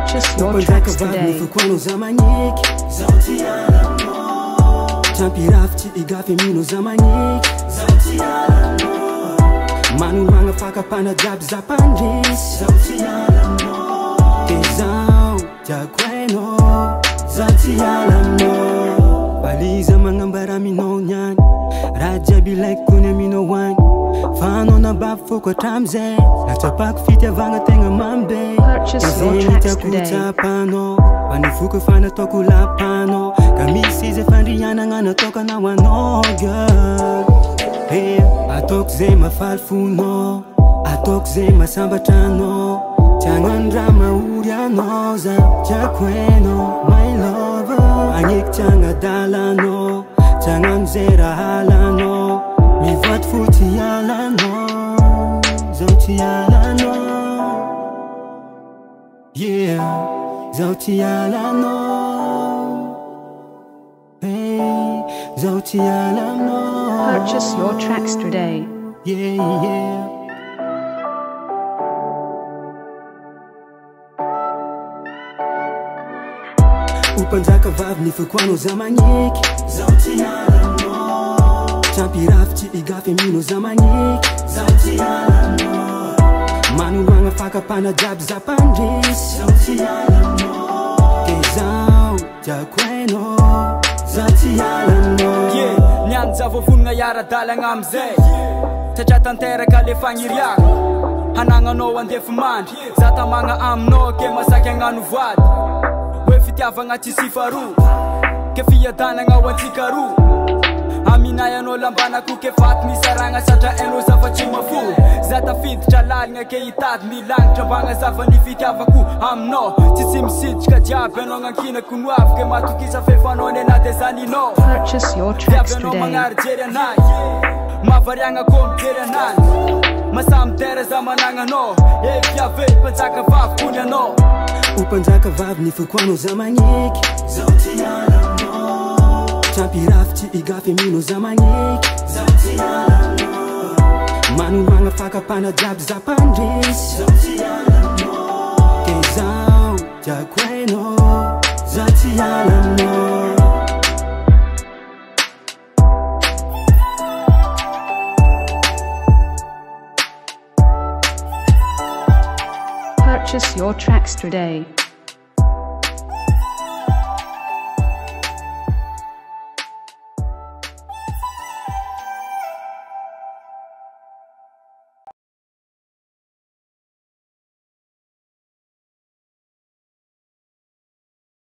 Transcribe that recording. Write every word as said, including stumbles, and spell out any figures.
Purchase your tracks today. Champirafti igafe mino zamanyik Zauti alamo Manu manga faka pana jab zapandis Zauti alamo Tezau jakweno Zauti alamo Baliza mangambara mino nyan Raja bilek kune mino wang Fano na bab foko tamze Natapak fite vanga tenga mambe Purchase your tracks today. Pano Panifuko fana toku la pano Kamisi ze fandriana ngana toka na wano girl. Hey, atok ze mafalfuno Atok ze masambatano Changan drama uriano za chakweno my lover Anyik changa dalano Changan zera halano Mi vat futi alano Zauti alano Yeah Zauti alano Hey Zauti alano Purchase your tracks today. Yeah, yeah. Upanzaka vav ni fukwano zamanyik Zauti alamo Champirafti igafe mino zamanyik Zauti alamo Manu manga faka pana jab zapandis Zauti alamo Tezau jakweno Zauti alamo Yeah, nyanza vovunga yara dalanga amzay Taja tanteraka le fagniriako Hanagno andefa mandry Zata magna aminao ke masaky agnano vady Hoe fitiavagna tsisy faroa Ke fiadanagna ho antsika roa Aminay anao lambanako ke faty misaragna Satra hainao zavatry mafo Zata fiditra lalagna ke hitady milagnitra Mbagna zava ny fitiavako aminao Tsisy misitrika jiaby anao gnankinako noavy Ke matokisa fefanao ny anaty zaninao Purchase your tracks Viavanao today. magnary jery anazy Mavariagna ko mijery anazy Masamy tera za managnanao E viave mpanjaka vavy kony anao Upanzaka vav ni fukwano zamanyik Zauti alamo Champirafti igafe mino zamanyik Zauti alamo Manu manga faka pana jab zapandis Zauti alamo Tezau jakweno Zauti alamo Purchase your tracks today.